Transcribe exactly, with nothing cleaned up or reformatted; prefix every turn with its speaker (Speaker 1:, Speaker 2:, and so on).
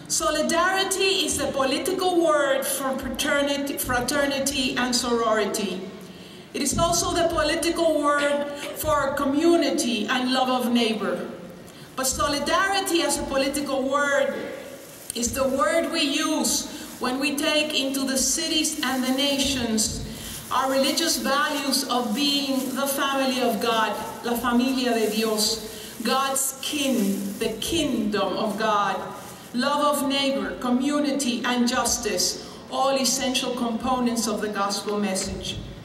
Speaker 1: Solidarity is the political word for fraternity, fraternity and sorority. It is also the political word for community and love of neighbor. But solidarity as a political word is the word we use when we take into the cities and the nations our religious values of being the family of God, la familia de Dios, God's kin, the kingdom of God, love of neighbor, community, and justice, all essential components of the gospel message.